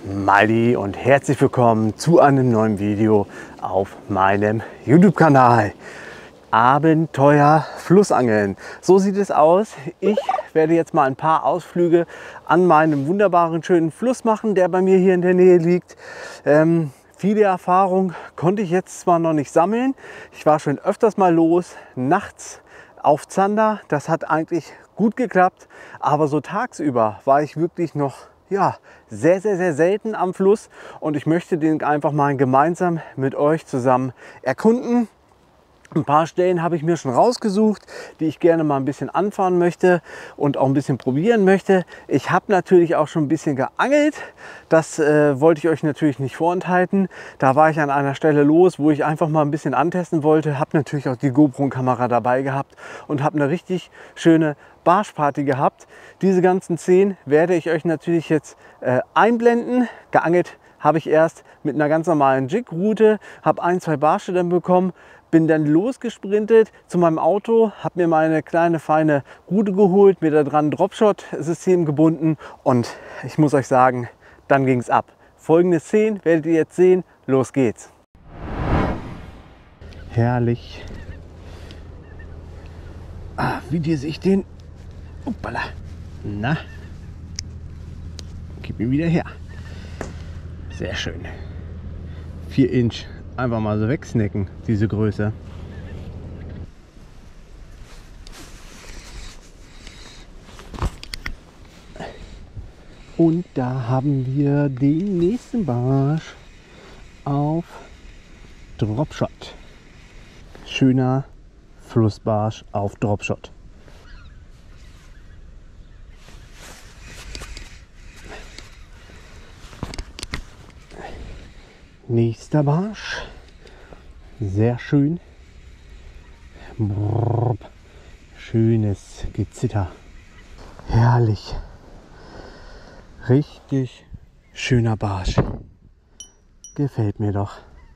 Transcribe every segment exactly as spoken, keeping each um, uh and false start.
Maldi und herzlich willkommen zu einem neuen Video auf meinem YouTube-Kanal. Abenteuer Flussangeln. So sieht es aus. Ich werde jetzt mal ein paar Ausflüge an meinem wunderbaren, schönen Fluss machen, der bei mir hier in der Nähe liegt. Ähm, viele Erfahrungen konnte ich jetzt zwar noch nicht sammeln. Ich war schon öfters mal los, nachts auf Zander. Das hat eigentlich gut geklappt, aber so tagsüber war ich wirklich noch ja, sehr, sehr, sehr selten am Fluss und ich möchte den einfach mal gemeinsam mit euch zusammen erkunden. Ein paar Stellen habe ich mir schon rausgesucht, die ich gerne mal ein bisschen anfahren möchte und auch ein bisschen probieren möchte. Ich habe natürlich auch schon ein bisschen geangelt. Das äh, wollte ich euch natürlich nicht vorenthalten. Da war ich an einer Stelle los, wo ich einfach mal ein bisschen antesten wollte. Habe natürlich auch die GoPro-Kamera dabei gehabt und habe eine richtig schöne Barschparty gehabt. Diese ganzen Szenen werde ich euch natürlich jetzt äh, einblenden. Geangelt habe ich erst mit einer ganz normalen Jig-Route, habe ein, zwei Barsche dann bekommen. Bin dann losgesprintet zu meinem Auto, habe mir meine kleine feine Rute geholt, mir da dran ein Dropshot-System gebunden und ich muss euch sagen, dann ging es ab. Folgende Szenen werdet ihr jetzt sehen. Los geht's. Herrlich. Ah, wie die sich den... Uppala. Na, gib ihn wieder her. Sehr schön. vier Inch. Einfach mal so wegsnacken, diese Größe. Und da haben wir den nächsten Barsch auf Dropshot. Schöner Flussbarsch auf Dropshot. Nächster Barsch. Sehr schön. Brrr. Schönes Gezitter. Herrlich. Richtig schöner Barsch. Gefällt mir doch.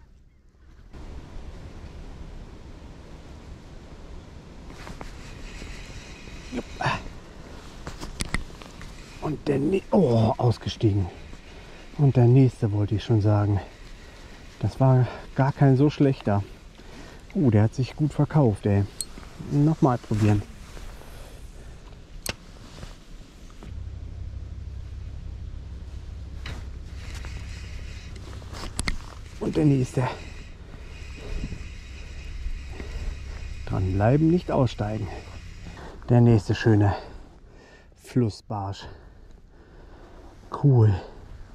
Und der ne oh, ausgestiegen. Und der nächste wollte ich schon sagen. Das war gar kein so schlechter. Uh, der hat sich gut verkauft, ey. Nochmal probieren. Und der nächste. Dranbleiben, nicht aussteigen. Der nächste schöne Flussbarsch. Cool.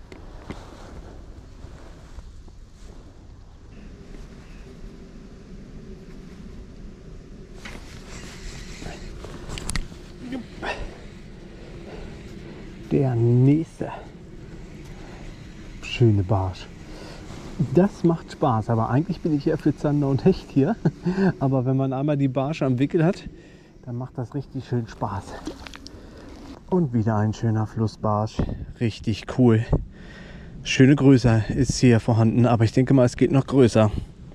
Der nächste schöne Barsch. Das macht Spaß, aber eigentlich bin ich ja für Zander und Hecht hier. Aber wenn man einmal die Barsche am Wickel hat, dann macht das richtig schön Spaß. Und wieder ein schöner Flussbarsch. Richtig cool. Schöne Größe ist hier vorhanden, aber ich denke mal, es geht noch größer.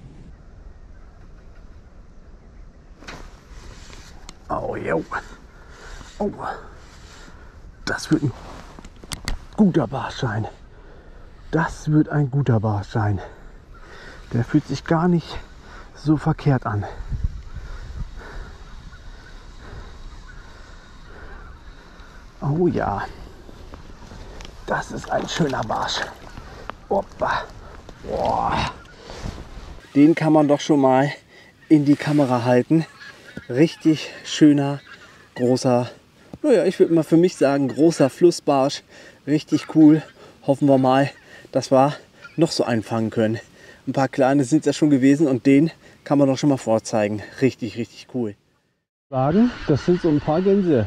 Oh, jo. Oh. Das wird ein guter Barsch sein. Das wird ein guter Barsch sein. Der fühlt sich gar nicht so verkehrt an. Oh ja. Das ist ein schöner Barsch. Opa. Boah. Den kann man doch schon mal in die Kamera halten. Richtig schöner, großer, naja, ich würde mal für mich sagen, großer Flussbarsch. Richtig cool. Hoffen wir mal, dass wir noch so einfangen können. Ein paar kleine sind es ja schon gewesen und den kann man doch schon mal vorzeigen. Richtig, richtig cool. Sagen, das sind so ein paar Gänse.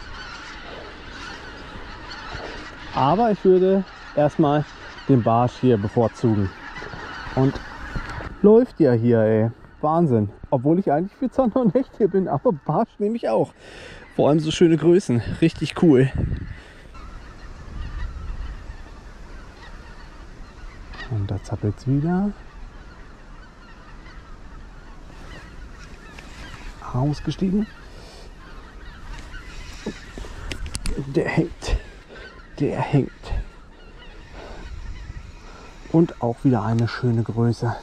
Aber ich würde erstmal den Barsch hier bevorzugen. Und läuft ja hier, ey. Wahnsinn. Obwohl ich eigentlich für Zander und Hecht hier bin, aber Barsch nehme ich auch. Vor allem so schöne Größen. Richtig cool. Und da zappelt es wieder. Ausgestiegen. Der hängt. Der hängt. Und auch wieder eine schöne Größe.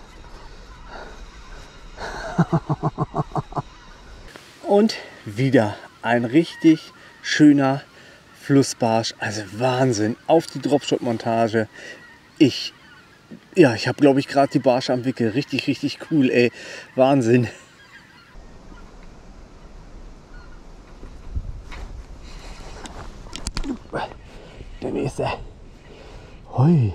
Und wieder ein richtig schöner Flussbarsch. Also Wahnsinn. Auf die Dropshot-Montage. Ich, ja, ich habe, glaube ich, gerade die Barsche am Wickel. Richtig, richtig cool, ey. Wahnsinn. Der nächste. Hoi.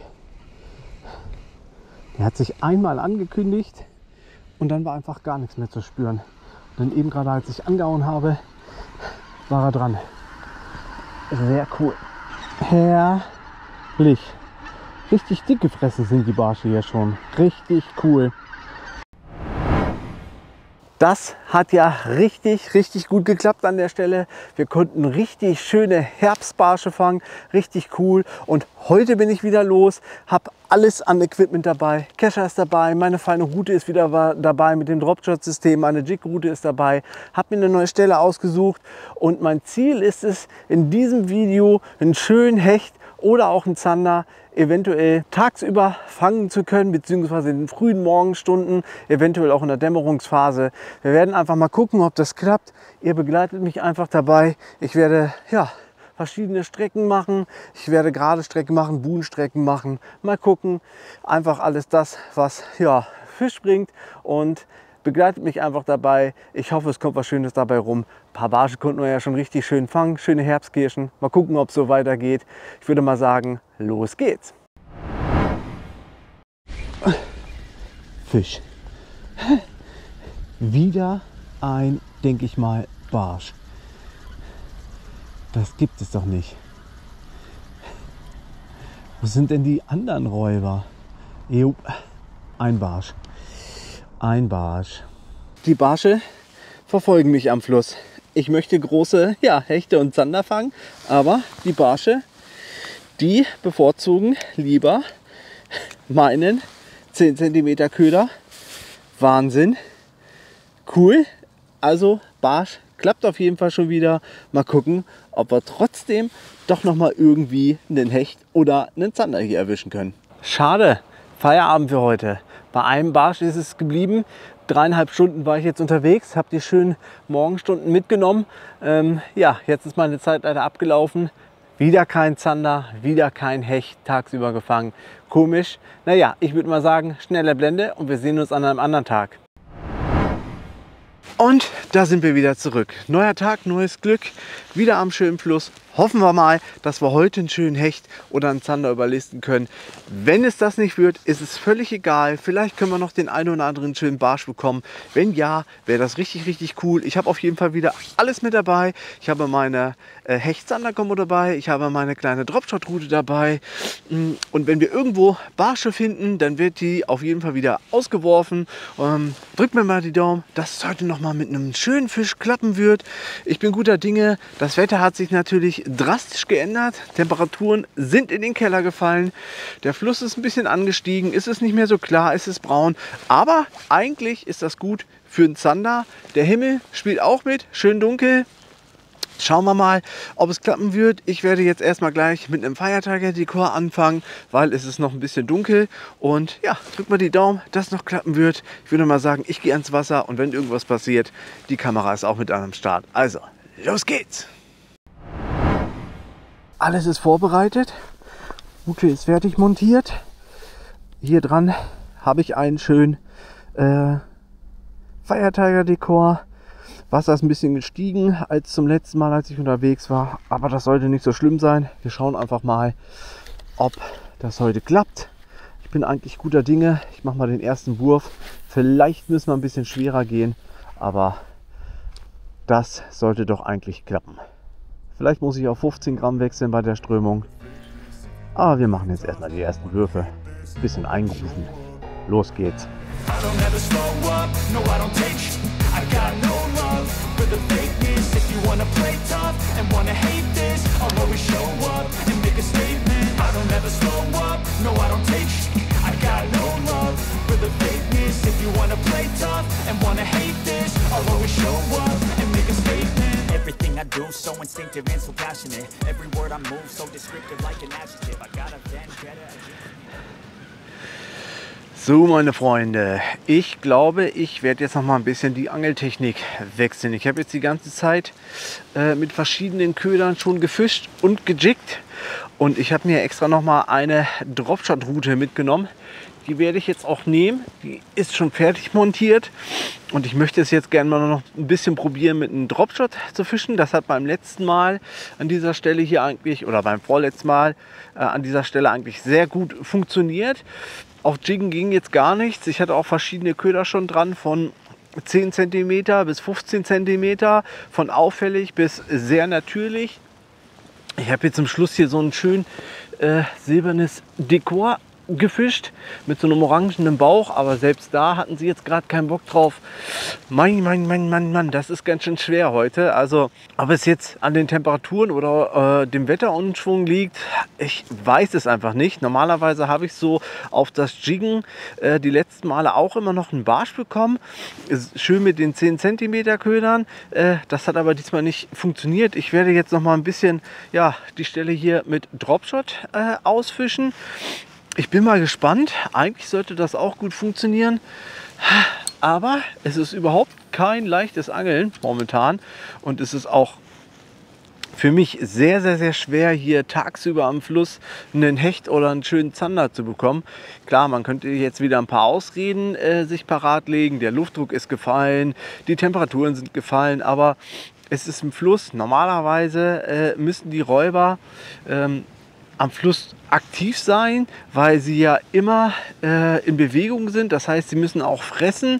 Der hat sich einmal angekündigt und dann war einfach gar nichts mehr zu spüren. Und dann eben gerade, als ich angehauen habe, war er dran. Sehr cool. Herrlich. Richtig dick gefressen sind die Barsche hier schon. Richtig cool. Das hat ja richtig, richtig gut geklappt an der Stelle. Wir konnten richtig schöne Herbstbarsche fangen. Richtig cool. Und heute bin ich wieder los. Habe alles an Equipment dabei. Kescher ist dabei. Meine feine Route ist wieder dabei mit dem Dropshot-System. Meine Jig-Route ist dabei. Habe mir eine neue Stelle ausgesucht. Und mein Ziel ist es, in diesem Video einen schönen Hecht oder auch einen Zander eventuell tagsüber fangen zu können, beziehungsweise in den frühen Morgenstunden, eventuell auch in der Dämmerungsphase. Wir werden einfach mal gucken, ob das klappt. Ihr begleitet mich einfach dabei. Ich werde ja, verschiedene Strecken machen. Ich werde gerade Strecken machen, Buhnstrecken machen. Mal gucken. Einfach alles das, was ja, Fisch bringt, und begleitet mich einfach dabei. Ich hoffe, es kommt was Schönes dabei rum. Ein paar Barsche konnten wir ja schon richtig schön fangen. Schöne Herbstkirschen. Mal gucken, ob es so weitergeht. Ich würde mal sagen, los geht's. Fisch. Wieder ein, denke ich mal, Barsch. Das gibt es doch nicht. Wo sind denn die anderen Räuber? Jo, ein Barsch. Ein Barsch. Die Barsche verfolgen mich am Fluss. Ich möchte große ja, Hechte und Zander fangen, aber die Barsche, die bevorzugen lieber meinen zehn Zentimeter Köder. Wahnsinn. Cool. Also Barsch klappt auf jeden Fall schon wieder. Mal gucken, ob wir trotzdem doch noch mal irgendwie einen Hecht oder einen Zander hier erwischen können. Schade. Feierabend für heute. Bei einem Barsch ist es geblieben. Dreieinhalb Stunden war ich jetzt unterwegs, habe die schönen Morgenstunden mitgenommen. Ähm, ja, jetzt ist meine Zeit leider abgelaufen. Wieder kein Zander, wieder kein Hecht tagsüber gefangen. Komisch. Naja, ich würde mal sagen, schnelle Blende und wir sehen uns an einem anderen Tag. Und da sind wir wieder zurück. Neuer Tag, neues Glück. Wieder am schönen Fluss. Hoffen wir mal, dass wir heute einen schönen Hecht oder einen Zander überlisten können. Wenn es das nicht wird, ist es völlig egal. Vielleicht können wir noch den einen oder anderen schönen Barsch bekommen. Wenn ja, wäre das richtig, richtig cool. Ich habe auf jeden Fall wieder alles mit dabei. Ich habe meine äh, Hecht-Zander-Kombo dabei. Ich habe meine kleine Dropshot-Route dabei. Und wenn wir irgendwo Barsche finden, dann wird die auf jeden Fall wieder ausgeworfen. Ähm, drückt mir mal die Daumen, dass es heute noch mal mit einem schönen Fisch klappen wird. Ich bin guter Dinge. Das Wetter hat sich natürlich drastisch geändert. Temperaturen sind in den Keller gefallen. Der Fluss ist ein bisschen angestiegen. Ist es nicht mehr so klar, ist es braun. Aber eigentlich ist das gut für einen Zander. Der Himmel spielt auch mit. Schön dunkel. Schauen wir mal, ob es klappen wird. Ich werde jetzt erstmal gleich mit einem Feiertage-Dekor anfangen, weil es ist noch ein bisschen dunkel. Und ja, drückt mal die Daumen, dass es noch klappen wird. Ich würde mal sagen, ich gehe ans Wasser und wenn irgendwas passiert, die Kamera ist auch mit am Start. Also, los geht's! Alles ist vorbereitet. Route ist fertig montiert. Hier dran habe ich einen schönen äh, Feiertage-Dekor. Wasser ist ein bisschen gestiegen als zum letzten Mal, als ich unterwegs war. Aber das sollte nicht so schlimm sein. Wir schauen einfach mal, ob das heute klappt. Ich bin eigentlich guter Dinge. Ich mache mal den ersten Wurf. Vielleicht müssen wir ein bisschen schwerer gehen. Aber das sollte doch eigentlich klappen. Vielleicht muss ich auf fünfzehn Gramm wechseln bei der Strömung. Aber wir machen jetzt erstmal die ersten Würfe. Ein bisschen eingrooven. Los geht's. Everything I do, so instinctive and so passionate. Every word I move, so descriptive like an adjective. I got a vendetta. So, meine Freunde, ich glaube, ich werde jetzt noch mal ein bisschen die Angeltechnik wechseln. Ich habe jetzt die ganze Zeit äh, mit verschiedenen Ködern schon gefischt und gejiggt. Und ich habe mir extra noch mal eine Dropshot-Route mitgenommen. Die werde ich jetzt auch nehmen. Die ist schon fertig montiert. Und ich möchte es jetzt gerne mal noch ein bisschen probieren, mit einem Dropshot zu fischen. Das hat beim letzten Mal an dieser Stelle hier eigentlich, oder beim vorletzten Mal äh, an dieser Stelle eigentlich sehr gut funktioniert. Auf Jiggen ging jetzt gar nichts. Ich hatte auch verschiedene Köder schon dran, von zehn Zentimeter bis fünfzehn Zentimeter, von auffällig bis sehr natürlich. Ich habe jetzt zum Schluss hier so ein schön äh, silbernes Dekor gefischt mit so einem orangenen Bauch, aber selbst da hatten sie jetzt gerade keinen Bock drauf. Mein, mein, mein, mein, Mann, das ist ganz schön schwer heute. Also, ob es jetzt an den Temperaturen oder äh, dem Wetterumschwung liegt, ich weiß es einfach nicht. Normalerweise habe ich so auf das Jiggen äh, die letzten Male auch immer noch einen Barsch bekommen. Ist schön mit den zehn Zentimeter Ködern. Äh, das hat aber diesmal nicht funktioniert. Ich werde jetzt noch mal ein bisschen, ja, die Stelle hier mit Dropshot äh, ausfischen. Ich bin mal gespannt. Eigentlich sollte das auch gut funktionieren. Aber es ist überhaupt kein leichtes Angeln momentan. Und es ist auch für mich sehr, sehr, sehr schwer, hier tagsüber am Fluss einen Hecht oder einen schönen Zander zu bekommen. Klar, man könnte jetzt wieder ein paar Ausreden äh, sich parat legen. Der Luftdruck ist gefallen, die Temperaturen sind gefallen. Aber es ist im Fluss. Normalerweise äh, müssen die Räuber Ähm, am Fluss aktiv sein, weil sie ja immer äh, in Bewegung sind. Das heißt, sie müssen auch fressen.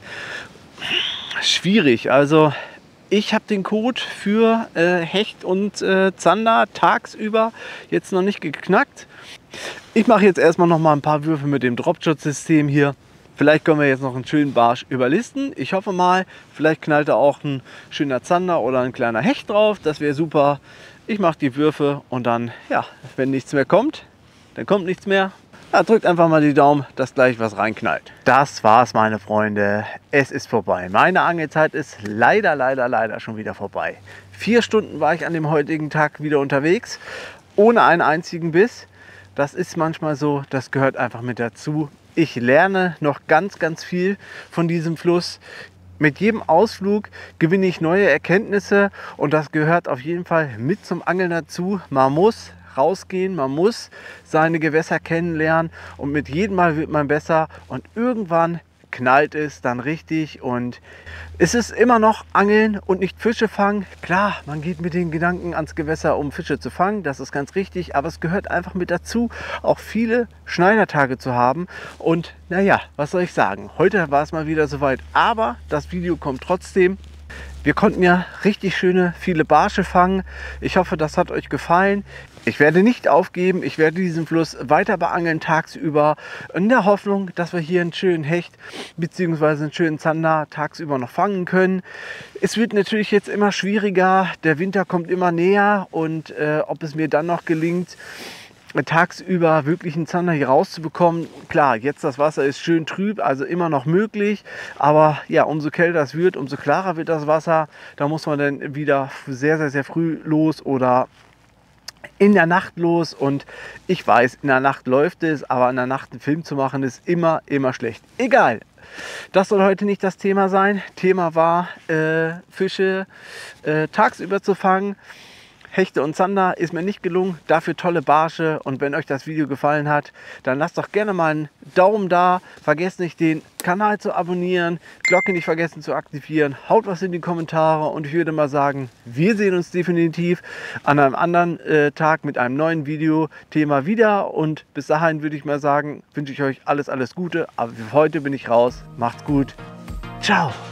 Schwierig. Also ich habe den Code für äh, Hecht und äh, Zander tagsüber jetzt noch nicht geknackt. Ich mache jetzt erstmal noch mal ein paar Würfe mit dem Dropshot-System hier. Vielleicht können wir jetzt noch einen schönen Barsch überlisten. Ich hoffe mal, vielleicht knallt da auch ein schöner Zander oder ein kleiner Hecht drauf. Das wäre super. Ich mache die Würfe und dann, ja, wenn nichts mehr kommt, dann kommt nichts mehr. Ja, drückt einfach mal die Daumen, dass gleich was reinknallt. Das war's, meine Freunde. Es ist vorbei. Meine Angelzeit ist leider, leider, leider schon wieder vorbei. Vier Stunden war ich an dem heutigen Tag wieder unterwegs, ohne einen einzigen Biss. Das ist manchmal so, das gehört einfach mit dazu. Ich lerne noch ganz, ganz viel von diesem Fluss. Mit jedem Ausflug gewinne ich neue Erkenntnisse und das gehört auf jeden Fall mit zum Angeln dazu. Man muss rausgehen, man muss seine Gewässer kennenlernen und mit jedem Mal wird man besser und irgendwann knallt es dann richtig und es ist immer noch Angeln und nicht Fische fangen. Klar, man geht mit den Gedanken ans Gewässer, um Fische zu fangen, das ist ganz richtig, aber es gehört einfach mit dazu, auch viele Schneidertage zu haben und naja, was soll ich sagen, heute war es mal wieder soweit, aber das Video kommt trotzdem. Wir konnten ja richtig schöne, viele Barsche fangen. Ich hoffe, das hat euch gefallen. Ich werde nicht aufgeben, ich werde diesen Fluss weiter beangeln tagsüber, in der Hoffnung, dass wir hier einen schönen Hecht bzw. einen schönen Zander tagsüber noch fangen können. Es wird natürlich jetzt immer schwieriger, der Winter kommt immer näher und äh, ob es mir dann noch gelingt, tagsüber wirklich einen Zander hier rauszubekommen. Klar, jetzt das Wasser ist schön trüb, also immer noch möglich, aber ja, umso kälter es wird, umso klarer wird das Wasser. Da muss man dann wieder sehr, sehr, sehr früh los oder in der Nacht los und ich weiß, in der Nacht läuft es, aber in der Nacht einen Film zu machen ist immer, immer schlecht. Egal, das soll heute nicht das Thema sein. Thema war, äh, Fische äh, tagsüber zu fangen. Hechte und Zander ist mir nicht gelungen, dafür tolle Barsche und wenn euch das Video gefallen hat, dann lasst doch gerne mal einen Daumen da, vergesst nicht den Kanal zu abonnieren, Glocke nicht vergessen zu aktivieren, haut was in die Kommentare und ich würde mal sagen, wir sehen uns definitiv an einem anderen äh, Tag mit einem neuen Video-Thema wieder und bis dahin würde ich mal sagen, wünsche ich euch alles, alles Gute, aber für heute bin ich raus, macht's gut, ciao!